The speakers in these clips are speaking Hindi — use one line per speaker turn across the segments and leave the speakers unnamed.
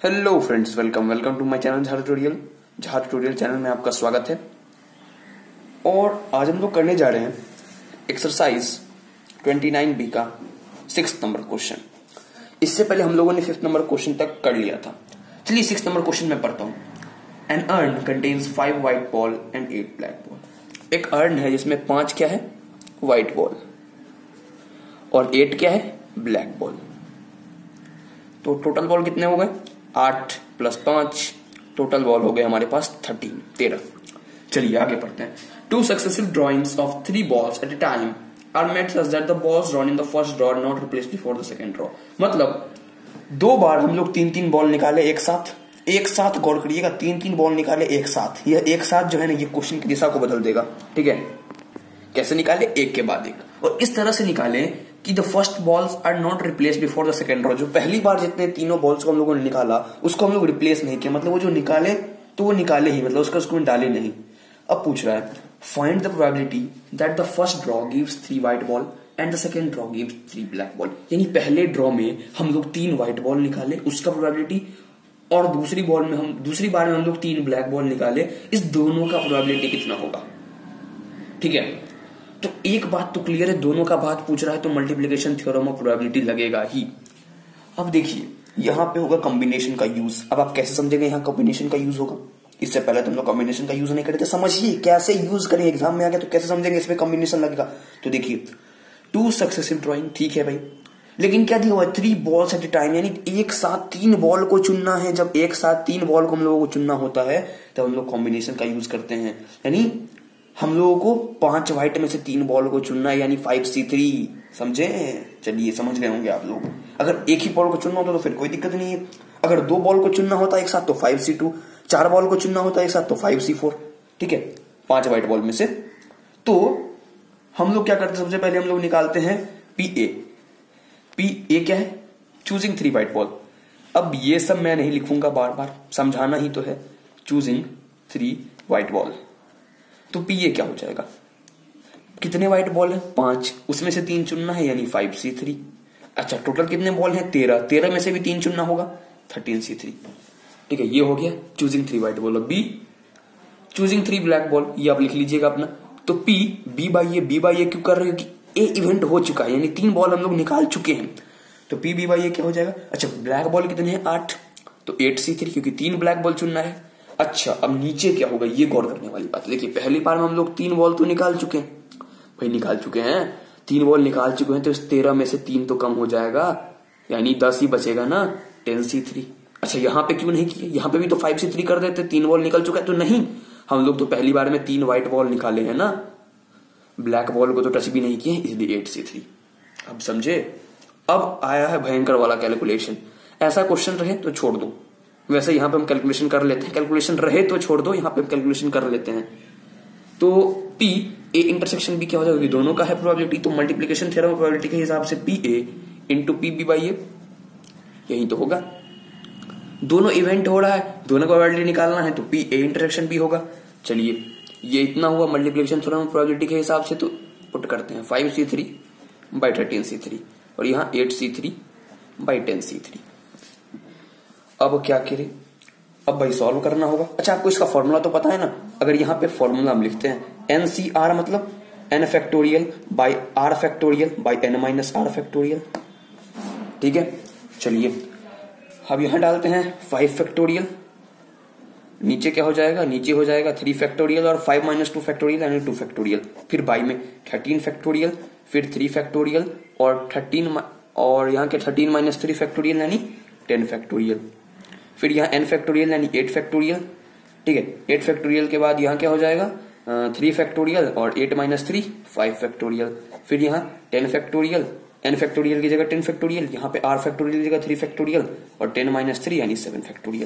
Hello friends, welcome to my channel झार ट्यूटोरियल चैनल में आपका स्वागत है। और आज हम लोग करने जा रहे हैं एक्सरसाइज 29B का 6th नंबर क्वेश्चन। इससे पहले हम लोगों ने 5th नंबर क्वेश्चन तक कर लिया था। चलिए 6th नंबर क्वेश्चन में पढ़ता हूं। An urn contains 5 white ball and 8 black ball. एक अर्न है जिसमें 5 क्या है, व्हाइट बॉल, और 8 क्या है, ब्लैक बॉल। तो टोटल बॉल कितने हो गए, 8 + 5, टोटल बॉल हो गए हमारे पास 13। चलिए आगे पढ़ते हैं। 2 successive drawings of 3 balls at a time are made such that the balls drawn in the first draw not replaced before the second draw। मतलब 2 बार हम लोग 3 बॉल निकाले एक साथ गौर करिएगा, 3 बॉल निकाले एक साथ। यह एक साथ जो है ना, ये क्वेश्चन की दिशा को बदल देगा। ठीक है, कैसे निकाले, एक के बाद एक, और इस तरह से निकाले कि the first balls are not replace before the second draw. जो पहली बार जितने तीनों बॉल्स को हम लोगों ने निकाला उसको हम लोग रिप्लेस नहीं किया, मतलब वो जो निकाले तो वो निकाले ही, मतलब उसको डाले नहीं। अब पूछ रहा है find the probability that the first draw gives 3 white ball and the second draw gives 3 black ball. यानी पहले ड्रॉ में हम लोग 3 व्हाइट बॉल निकाले, उसका प्रोबेबिलिटी, और दूसरी बार में हम लोग 3 ब्लैक बॉल निकाले, इस दोनों का प्रोबेबिलिटी कितना होगा। ठीक है, तो एक बात तो क्लियर है, दोनों का बात पूछ रहा है तो मल्टीप्लिकेशन थ्योरम ऑफ प्रोबेबिलिटी लगेगा ही। अब देखिए यहां पे होगा कॉम्बिनेशन का यूज। अब आप कैसे समझेंगे यहां कॉम्बिनेशन का यूज होगा, इससे पहले तुम लोग कॉम्बिनेशन का यूज नहीं करते। समझिए कैसे यूज करें, एग्जाम में आ गया तो कैसे समझेंगे इसमें कॉम्बिनेशन लगेगा। तो देखिए 2 सक्सेसिव ड्रॉइंग, ठीक है भाई, लेकिन क्या दिया हुआ है, 3 balls एट ए टाइम, यानी एक साथ 3 बॉल को चुनना है। जब एक साथ 3 बॉल को हम लोगों को चुनना होता है तब हम लोग कॉम्बिनेशन का यूज करते हैं। यानी हम लोगों को 5 व्हाइट में से 3 बॉल को चुनना है, यानी 5C3। समझे, चलिए समझ गए होंगे आप लोग। अगर एक ही बॉल को चुनना होता तो फिर कोई दिक्कत नहीं है। अगर 2 बॉल को चुनना होता एक साथ तो 5C2, 4 बॉल को चुनना होता एक साथ तो 5C4। ठीक है, 5 व्हाइट बॉल में से। तो हम लोग क्या करते हैं, सबसे पहले हम लोग निकालते हैं PA क्या है, चूजिंग 3 व्हाइट बॉल। अब ये सब मैं नहीं लिखूंगा, बार बार समझाना ही तो है। चूजिंग 3 व्हाइट बॉल, तो PA क्या हो जाएगा, कितने व्हाइट बॉल है, 5, उसमें से 3 चुनना है यानी 5C3। अच्छा, टोटल कितने बॉल हैं, 13 में से भी 3 चुनना होगा, 13C3। ठीक है, ये हो गया choosing 3 white ball. B choosing 3 black ball, ये आप लिख लीजिएगा अपना। तो B बाई ए क्यों कर रहे हो कि ए इवेंट हो चुका है, यानी 3 बॉल हम लोग निकाल चुके हैं, तो B बाई ए क्या हो जाएगा। अच्छा, ब्लैक बॉल कितने हैं, 8, तो 8C3, क्योंकि 3 ब्लैक बॉल चुनना है। अच्छा, अब नीचे क्या होगा, ये गौर करने वाली बात है। देखिए पहली बार में हम लोग 3 बॉल तो निकाल चुके हैं भाई, 3 बॉल निकाल चुके हैं, तो इस 13 में से 3 तो कम हो जाएगा, यानी 10 ही बचेगा ना, 10C3। अच्छा, यहां पे क्यों नहीं किए, यहां पे भी तो 5C3 कर देते, 3 बॉल निकल चुका है। तो नहीं, हम लोग तो पहली बार में 3 व्हाइट बॉल निकाले हैं ना, ब्लैक बॉल को तो टच भी नहीं किए, इसलिए 8C3। अब समझे। अब आया है भयंकर वाला कैलकुलेशन। ऐसा क्वेश्चन रहे तो छोड़ दो, वैसे यहां पे हम कैलकुलेशन कर लेते हैं, कैलकुलेशन रहे तो छोड़ दो, यहां पे हम कैलकुलेशन कर लेते हैं। तो P A इंटरसेक्शन B क्या हो जाएगा, दोनों का है प्रोबेबिलिटी, तो मल्टीप्लिकेशन थ्योरम ऑफ प्रोबेबिलिटी के हिसाब से PA into PB by A, यही तो होगा। दोनों इवेंट हो रहा है, दोनों का प्रोबेबिलिटी निकालना है, तो PA इंटरसेक्शन B होगा। चलिए ये इतना हुआ मल्टीप्लिकेशन थ्योरम ऑफ प्रोबेबिलिटी के हिसाब से, तो पुट करते हैं 5C3 बाई 13C3, और यहां 8C3 बाई 10C3। अब क्या करें, अब भाई सॉल्व करना होगा। अच्छा, आपको इसका फॉर्मूला तो पता है ना। अगर यहां पे फॉर्मूला हम लिखते हैं NCR, मतलब n factorial by R factorial by n minus R factorial. ठीक है, चलिए अब यहां डालते हैं 5 फैक्टोरियल, नीचे क्या हो जाएगा, नीचे हो जाएगा 3 फैक्टोरियल और 5 माइनस 2 फैक्टोरियल यानी 2 फैक्टोरियल, फिर बाई में 13 फैक्टोरियल, फिर 3 फैक्टोरियल और 13, और यहाँ के 13 माइनस 3 फैक्टोरियल यानी 10 फैक्टोरियल, फिर यहाँ n फैक्टोरियल यानी 8 फैक्टोरियल। ठीक है, 8 फैक्टोरियल के बाद यहाँ क्या हो जाएगा, 3 फैक्टोरियल और 8 माइनस 3 5 फैक्टोरियल, फिर यहाँ 10 फैक्टोरियल, n फैक्टोरियल की जगह 10 फैक्टोरियल, यहाँ पे r फैक्टोरियल की जगह 3 फैक्टोरियल और 10 माइनस 3 यानी 7 फैक्टोरियल।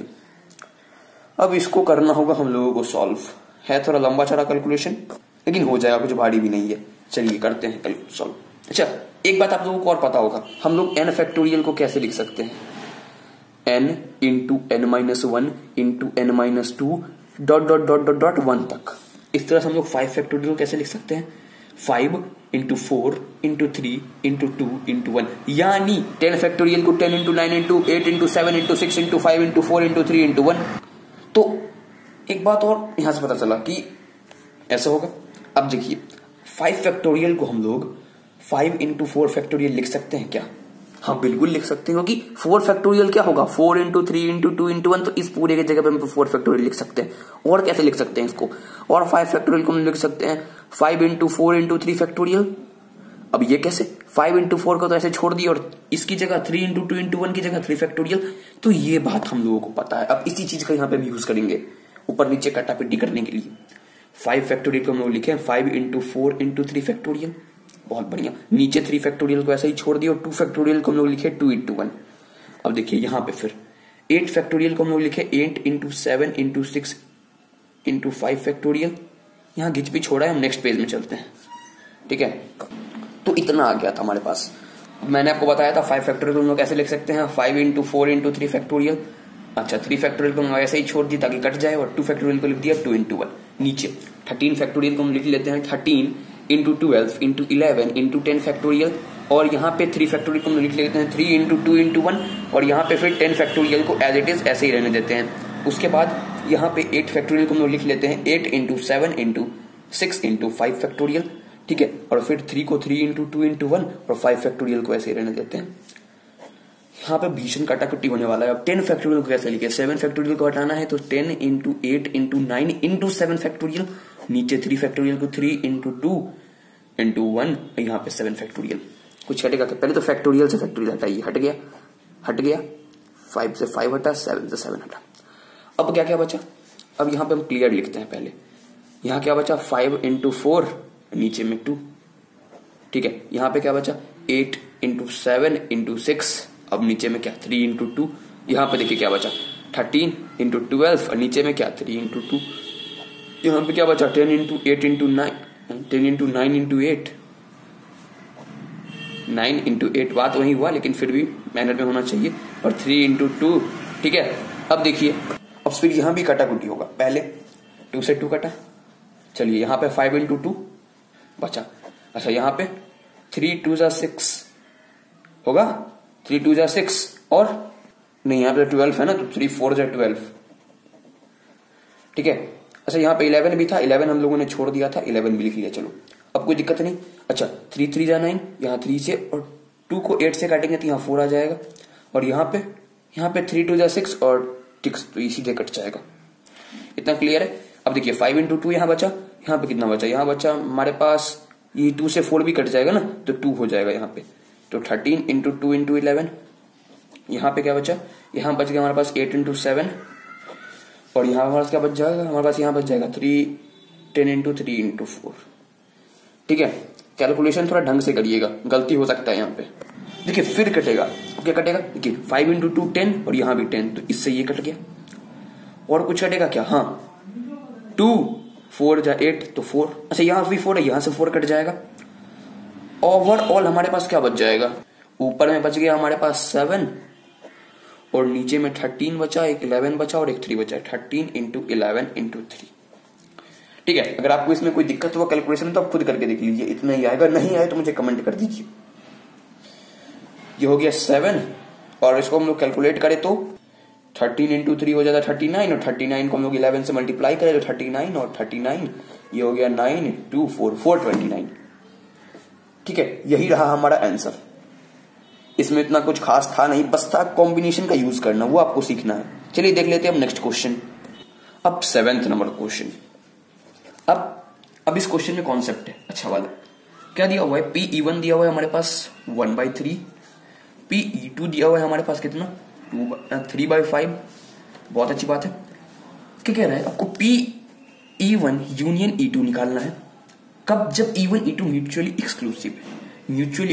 अब इसको करना होगा हम लोगों को सॉल्व, है थोड़ा लंबा चौड़ा कैलकुलेशन, लेकिन हो जाएगा, कुछ भारी भी नहीं है। चलिए करते हैं सॉल्व। अच्छा, एक बात आप लोगों को और पता होगा, हम लोग n फैक्टोरियल को कैसे लिख सकते हैं, n into n minus 1 into n minus 2 dot dot dot dot dot 1 तक। इस तरह से हम लोग 5 फैक्टोरियल कैसे लिख सकते हैं, 5 इंटू 4 इंटू 3 इंटू 2 इंटू 1, यानी 10 फैक्टोरियल को 10 into 9 into 8 into 7 into 6 into 5 into 4 into 3 into 1। तो एक बात और यहां से पता चला कि ऐसा होगा। अब देखिए 5 फैक्टोरियल को हम लोग 5 इंटू 4 फैक्टोरियल लिख सकते हैं क्या? हाँ बिल्कुल लिख सकते हैं, क्योंकि 4 फैक्टोरियल क्या होगा 4 इंटू 3 इंटू 2 इंटू 1, तो इस पूरे की जगह पे हम 4 फैक्टोरियल लिख सकते हैं। और कैसे लिख सकते हैं इसको? और 5 फैक्टोरियल को हम लिख सकते हैं 5 इंटू 4 इंटू 3 फैक्टोरियल। अब ये कैसे? 5 इंटू 4 को तो ऐसे छोड़ दिया और इसकी जगह 3 इंटू 2 इंटू 1 की जगह 3 फैक्टोरियल। तो ये बात हम लोगों को पता है। अब इसी चीज का यहाँ पे भी यूज करेंगे ऊपर नीचे कटापिट्टी करने के लिए। 5 फैक्टोरियल को हम लोग लिखे 5 इंटू 4 इंटू 3 फैक्टोरियल, बहुत बढ़िया। नीचे 3 फैक्टोरियल को ऐसे ही छोड़ दिया और 2 फैक्टोरियल को हम लोग लिखे 2 इंटू 1। अब देखिए यहाँ पे फिर 8 फैक्टोरियल को हम लोग लिखे 8 इंटू 7 इंटू 6 इंटू 5 फैक्टोरियल। यहाँ घिच भी छोड़ा है, हम नेक्स्ट पेज में चलते हैं, ठीक है। तो इतना आ गया था हमारे पास। मैंने आपको बताया था 5 फैक्टोरियल को हम लोग कैसे लिख सकते हैं 5 इंटू 4 इंटू 3 फैक्टोरियल। अच्छा 3 फैक्टोरियल को हम ऐसे ही छोड़ दी ताकि कट जाए और 2 फैक्टोरियल को लिख दिया 2 इंटू 1। नीचे 13 फैक्टोरियल को हम लिख लेते हैं 13 इंटू 12 इंटू 11 इंटू 10 फैक्टोरियल। और यहाँ पे 3 फैक्टोरियल को हम लिख लेते हैं 3 इंटू 2 इंटू 1। और यहाँ पे फिर 10 फैक्टोरियल को एज इट इज ऐसे ही रहने देते हैं। उसके बाद यहाँ पे 8 फैक्टोरियल को हम लिख लेते हैं 8 इंटू 7 इंटू 6 इंटू 5 फैक्टोरियल, ठीक है। और फिर 3 को 3 इंटू 2 इंटू 1 और 5 फैक्टोरियल को ऐसे ही रहने देते हैं। यहाँ पे भीषण काटाकुटी होने वाला है। अब 10 फैक्टोरियल को कैसे लिखे? 7 फैक्टोरियल को हटाना है तो 10 इंटू 8 इंटू 9 इंटू 7 फैक्टोरियल। नीचे 3 फैक्टोरियल को 3 इंटू 2 इंटू 1, यहाँ पे 7 फैक्टोरियल। कुछ हटेगा? पहले तो फैक्टोरियल से फैक्टोरियल हटाइए, हट गया 5 से 5 हटा, 7 से 7 हटा। अब क्या क्या बचा? अब यहाँ पे हम क्लियर लिखते हैं। पहले यहाँ क्या बचा 5 इंटू 4, नीचे में 2, ठीक है। यहाँ पे क्या बचा 8 इंटू 7 इंटू 6, अब नीचे में क्या 3 इंटू 2। यहाँ पे देखिए क्या बचा 13 इंटू 12 और नीचे में क्या 3 इंटू 2। यहाँ पे क्या बचा 10 into 8 into 9, 10 into 9 into 8, 9 into 8। बात वही हुआ लेकिन फिर भी मैनर में होना चाहिए। और 3 इंटू 2, ठीक है। अब देखिए अब फिर यहाँ भी कटाकुटी होगा। पहले 2 से 2 कटा, चलिए यहाँ पे 5 इंटू 2 बचा। अच्छा यहाँ पे 3 2 जा 6 होगा, 3 2 जा 6 और नहीं यहाँ पे 12 है ना, तो 3 4 जा 12, ठीक है। अच्छा यहाँ पे 11 भी था, 11 हम लोगों ने छोड़ दिया था, 11 भी लिख लिया। चलो अब कोई दिक्कत नहीं। अच्छा 3 3 जा 9, यहाँ 3 से और 2 को 8 से काटेंगे तो यहाँ 4 आ जाएगा। और यहाँ पे 3 2 जा 6 और 6, तो ये सीधे कट जाएगा। इतना क्लियर है? अब देखिए 5 इंटू 2 यहाँ बचा, यहाँ पे कितना बचा? यहाँ बचा हमारे पास ये 2 से 4 भी कट जाएगा ना, तो 2 हो जाएगा यहाँ पे। तो 13 इंटू 2 इंटू 11। यहाँ पे क्या बचा? यहाँ बच गया हमारे पास 8 इंटू 7 और यहाँ हमारे पास क्या बच जाएगा? हमारे पास यहाँ बच जाएगा 10 इंटू 3 इंटू 4, ठीक है। कैलकुलेशन थोड़ा ढंग से करिएगा, गलती हो सकता है यहाँ पे। देखिए फिर कटेगा, क्या कटेगा? देखिए 5 इंटू 2 10 और यहाँ भी 10, तो इससे ये कट गया। और कुछ कटेगा क्या? हाँ 2 4 जा 8 तो 4। अच्छा यहाँ भी 4 है, यहाँ से 4 कट जाएगा। ओवरऑल हमारे पास क्या बच जाएगा? ऊपर में बच गया हमारे पास 7 और नीचे में 13 बचा, एक 11 बचा और एक 3 बचा। 13 इंटू 11 इंटू 3, ठीक है। अगर आपको इसमें कोई दिक्कत हुआ कैलकुलेशन तो आप खुद करके देख लीजिए, इतना ही आएगा। नहीं आए तो मुझे कमेंट कर दीजिए। ये हो गया 7 और इसको हम लोग कैलकुलेट करें तो 13 इंटू 3 हो जाता 39 और 39 को हम लोग 11 से मल्टीप्लाई करें तो 39 और 39 ये हो गया 9 2 4 429, ठीक है। यही रहा हमारा आंसर। इसमें इतना कुछ खास था नहीं, बस था कॉम्बिनेशन का यूज करना, वो आपको सीखना है। चलिए देख लेते हैं अब नेक्स्ट क्वेश्चन। अब 7th नंबर क्वेश्चन। अब इस क्वेश्चन में कॉन्सेप्ट है अच्छा वाला। क्या दिया हुआ है? Pe1 दिया हुआ है हमारे पास 1/3, Pe2 दिया हुआ है हमारे पास कितना 3/5। बहुत अच्छी बात है। क्या कह रहा है? आपको Pe1 यूनियन E2 निकालना है। कब? जब E1 E2 म्यूचुअली एक्सक्लूसिव है। म्यूचुअली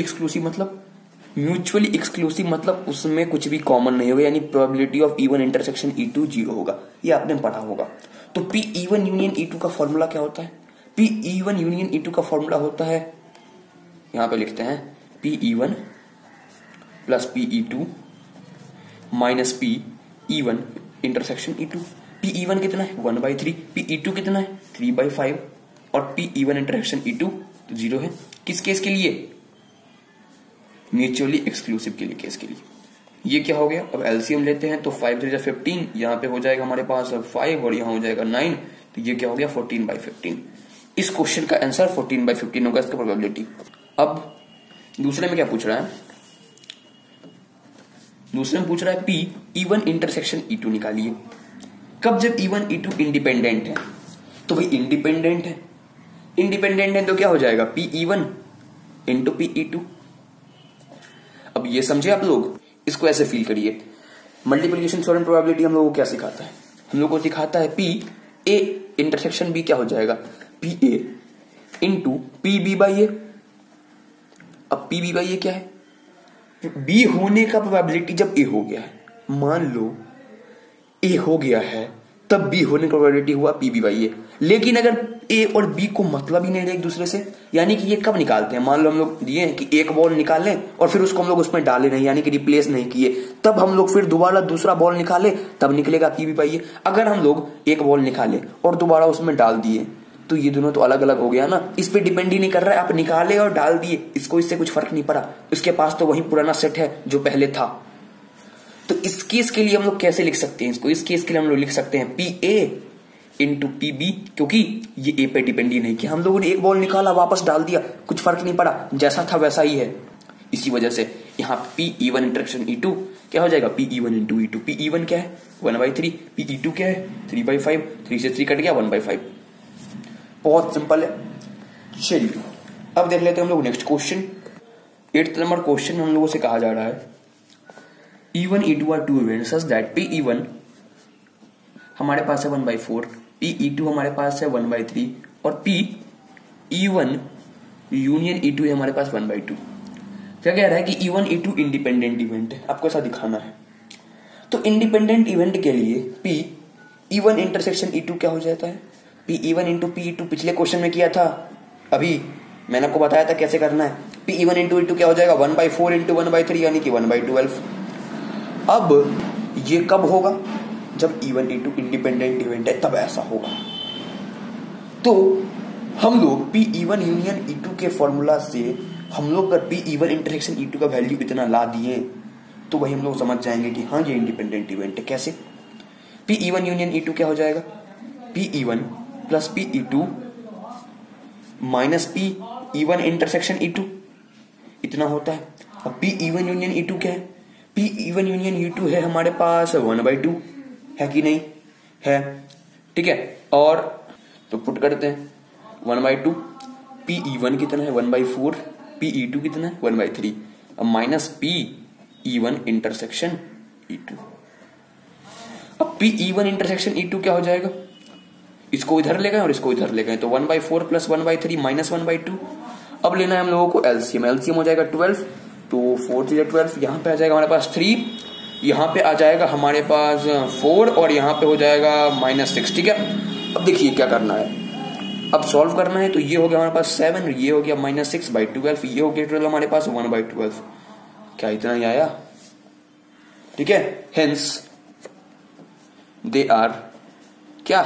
एक्सक्लूसिव मतलब उसमें कुछ भी कॉमन नहीं होगा, यानी probability of E1 intersection E2 0 होगा। ये आपने पढ़ा होगा। तो Pe1 यूनियन E2 का फॉर्मूला क्या होता है? Pe1 यूनियन E2 का फॉर्मूला होता है, यहां पे लिखते हैं Pe1 plus Pe2 minus Pe1 intersection E2। Pe1 कितना है 1/3, Pe2 कितना है 3/5 और Pe1 इंटरसेक्शन E2 0 है। किस केस के लिए? म्यूचुअली एक्सक्लूसिव के लिए, केस के लिए। ये क्या हो गया? अब एलसीएम लेते हैं तो 5 3 15, यहाँ पे हो जाएगा हमारे पास 5 और यहाँ हो जाएगा 9, तो ये क्या हो गया 14/15। इस क्वेश्चन का आंसर 14/15 होगा, इसका प्रोबेबिलिटी। अब दूसरे में क्या पूछ रहा है? दूसरे में पूछ रहा है P E1 इंटरसेक्शन E2 निकालिए। कब? जब E1 E2 इंडिपेंडेंट है। तो भाई इंडिपेंडेंट है, इंडिपेंडेंट है तो क्या हो जाएगा P E1 into P E2। अब ये समझे आप लोग, इसको ऐसे फील करिए। मल्टीप्लिकेशन थ्योरम प्रोबेबिलिटी हम लोगों को क्या सिखाता है? हम लोगों को सिखाता है P A इंटरसेक्शन B क्या हो जाएगा P A into P B by A। अब P B बाई A क्या है? B होने का प्रोबेबिलिटी जब A हो गया है, मान लो A हो गया है तब B होने का प्रोबेबिलिटी हुआ P B बाई A। लेकिन अगर A और B को मतलब ही नहीं रहे एक दूसरे से, यानी कि ये कब निकालते हैं? मान लो हम लोग दिए हैं कि एक बॉल निकालें और फिर उसको हम लोग उसमें डाले नहीं, यानी कि रिप्लेस नहीं किए, तब हम लोग फिर दोबारा दूसरा बॉल निकाले तब निकलेगा P B बाई A। अगर हम लोग एक बॉल निकाले और दोबारा उसमें डाल दिए तो ये दोनों तो अलग अलग हो गया ना, इस पे डिपेंड ही नहीं कर रहा है। आप निकाले और डाल दिए, इसको इससे कुछ फर्क नहीं पड़ा, उसके पास तो वही पुराना सेट है जो पहले था। तो इस केस के लिए हम लोग कैसे लिख सकते हैं इसको? इस केस के लिए हम लोग लिख सकते हैं P A into P B, क्योंकि ये A पे डिपेंड ही नहीं किया, हम लोगों ने एक बॉल निकाला वापस डाल दिया, कुछ फर्क नहीं पड़ा, जैसा था वैसा ही है। इसी वजह से यहाँ P E1 इंटरसेक्शन E2 क्या हो जाएगा P E1 into E2। P E1 क्या है 1/3, P E2 क्या है 3/5, 3 से 3 कट गया 1/5। बहुत सिंपल है। चलिए अब देख लेते हैं हम लोग next question. 8th number question हम लोगों से कहा जा रहा है E1 E2 are two events such that P E1 हमारे पास है 1/4, P E2 हमारे पास है 1/3 और P E1 यूनियन E2 है हमारे पास 1/2। क्या कह रहा है कि E1 E2 इंडिपेंडेंट इवेंट है, आपको ऐसा दिखाना है। तो इंडिपेंडेंट इवेंट के लिए P E1 इंटरसेक्शन E2 क्या हो जाता है P E1 into P E2। पिछले क्वेश्चन में किया था, अभी मैंने आपको बताया था कैसे करना है। P E1 इंटू E2 क्या हो जाएगा 1/4 इंटू 1/3 यानी कि 1/12। अब ये कब होगा? जब E1 E2 इंडिपेंडेंट इवेंट है तब ऐसा होगा। तो हम लोग P E1 यूनियन E2 के फॉर्मूला से हम लोग अगर P E1 इंटरसेक्शन E2 का वैल्यू इतना ला दिए तो वही हम लोग समझ जाएंगे कि हाँ ये इंडिपेंडेंट इवेंट है। कैसे? P E1 यूनियन E2 क्या हो जाएगा P E1 plus P E2 minus P E1 intersection E2, इतना होता है। अब P E1 यूनियन E2 क्या है? P E1 यूनियन E2 है हमारे पास 1/2, है कि नहीं? है, ठीक है। और तो पुट करते हैं 1/2, P E1 कितना है 1/4, P E2 कितना है 1/3, अब minus P E1 intersection E2। अब P E1 इंटरसेक्शन E2 क्या हो जाएगा? इसको इधर ले गए और इसको इधर ले गए, तो 1/4 प्लस 1/3 माइनस 1/2। अब लेना है हम लोगों को एलसीएम, एलसीएम हो जाएगा 12, तो 4 3 12, यहाँ पे आ जाएगा हमारे पास 3, यहाँ पे आ जाएगा हमारे पास 4 और यहाँ पे हो जाएगा -6, ठीक है। अब देखिए क्या करना है, अब सॉल्व करना है। तो ये हो गया हमारे पास 7, ये हो गया -6/12, ये हो गया 12 हमारे पास 1/12। क्या इतना ही आया? ठीक है। हेंस दे आर क्या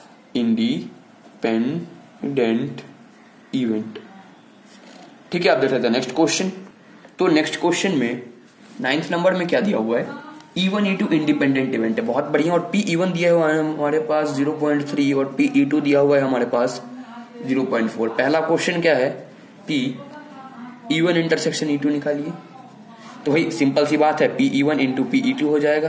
इंडिपेंडेंट इवेंट। ठीक है, आप देख लेते हैं नेक्स्ट क्वेश्चन। तो नेक्स्ट क्वेश्चन में 9th नंबर में क्या दिया हुआ है E1 E2 इंडिपेंडेंट इवेंट है, बहुत बढ़िया। और P E1 दिया हुआ है हमारे पास 0.3 और P E2 दिया हुआ है हमारे पास 0.4। पहला क्वेश्चन क्या है P E1 इंटरसेक्शन E2 निकालिए। तो भाई सिंपल सी बात है P E1 into P E2 हो जाएगा,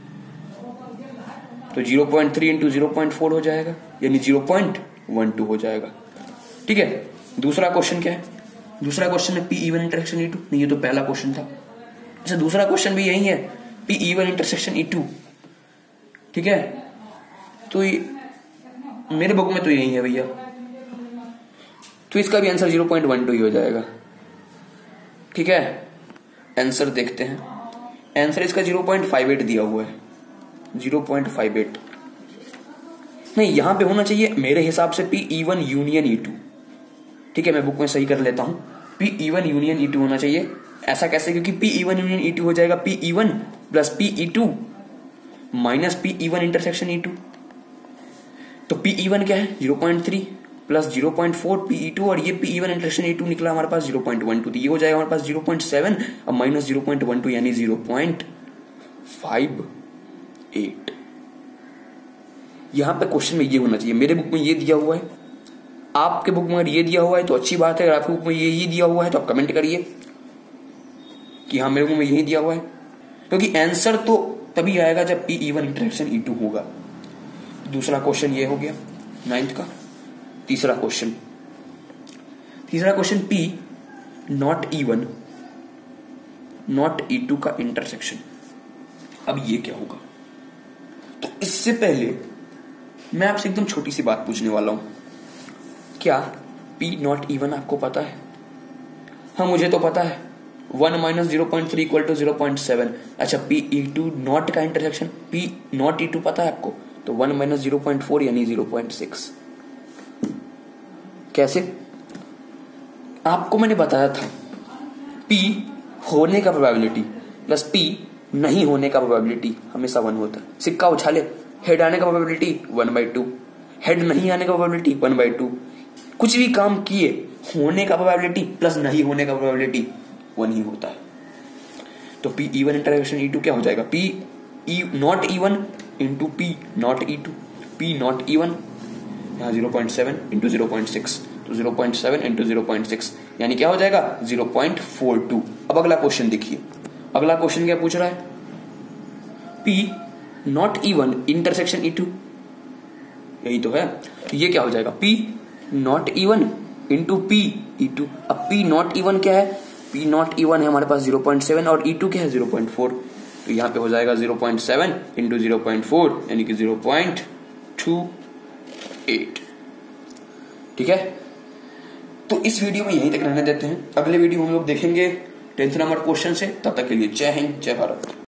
तो 0.3 इंटू 0.4 हो जाएगा यानी 0.12 हो जाएगा। ठीक है। दूसरा क्वेश्चन क्या है? दूसरा क्वेश्चन है P E1 इंटरसेक्शन E2, नहीं ये तो पहला क्वेश्चन था। अच्छा, दूसरा क्वेश्चन भी यही है P E1 इंटरसेक्शन E2। ठीक है, तो मेरे बुक में तो यही है भैया, तो इसका भी आंसर 0.12 ही हो जाएगा। ठीक है, आंसर देखते हैं। आंसर इसका 0.58 दिया हुआ है, 0.58 नहीं, यहां पे होना चाहिए मेरे हिसाब से P E1 यूनियन E2। ठीक है, मैं बुक में सही कर लेता हूं, P E1 यूनियन E2 होना चाहिए। ऐसा कैसे? क्योंकि P E1 यूनियन E2 हो जाएगा P E1 plus P E2 minus P E1 intersection E2। तो P E1 क्या है 0.3, प्लस 0.4 PE2 और ये PE1 इंटरेक्शन E2 निकला हमारे पास 0.12, तो ये हो जाएगा हमारे पास 0.7 और माइनस 0.12 यानी 0.58। यहां पे क्वेश्चन में ये होना चाहिए, मेरे बुक में ये दिया हुआ है, आपके बुक में अगर ये दिया हुआ है तो अच्छी बात है, अगर आपके बुक में ये दिया हुआ है तो आप कमेंट करिए कि हाँ मेरे बुक में यही दिया हुआ है, क्योंकि आंसर तो तभी आएगा जब PE1 इंटरेक्शन E2 होगा। दूसरा क्वेश्चन ये हो गया 9th का। तीसरा question P not E1 not E2 का इंटरसेक्शन। अब ये क्या होगा? तो इससे पहले मैं आपसे एकदम छोटी सी बात पूछने वाला हूं, क्या P नॉट E1 आपको पता है? हाँ मुझे तो पता है, 1 माइनस 0.3 इक्वल टू 0.7। अच्छा PE2 नॉट का इंटरसेक्शन P नॉट E2 पता है आपको, तो 1 माइनस 0.4 यानी 0.6। कैसे? आपको मैंने बताया था P होने का प्रोबेबिलिटी प्लस P नहीं होने का प्रोबेबिलिटी हमेशा 1 होता है। सिक्का उछाले, हेड आने का प्रोबेबिलिटी 1/2, हेड नहीं आने का प्रोबेबिलिटी 1/2। कुछ भी काम किए होने का प्रोबेबिलिटी प्लस नहीं होने का प्रोबेबिलिटी 1 ही होता है। तो PE1 इंटरसेक्शन E2 क्या हो जाएगा? P not E1 into P not E2। P not E1 यहाँ 0.7 इंटू 0.6, तो 0.7 इंटू 0.6 यानी क्या हो जाएगा? 0.42। अब अगला क्वेश्चन देखिए, अगला क्वेश्चन क्या पूछ रहा है? P not E1 intersection E2, यही तो है। तो ये क्या हो जाएगा? P not E1 into P E2। अब P नॉट E1 क्या है? P नॉट E1 है हमारे पास 0.7 और E2 क्या है? 0.4। तो यहां पे हो जाएगा 0.7 इंटू 0.4 यानी कि 0.28। ठीक है, तो इस वीडियो में यहीं तक रहने देते हैं। अगले वीडियो हम लोग देखेंगे 10th नंबर क्वेश्चन से। तब तक के लिए जय हिंद, जय भारत।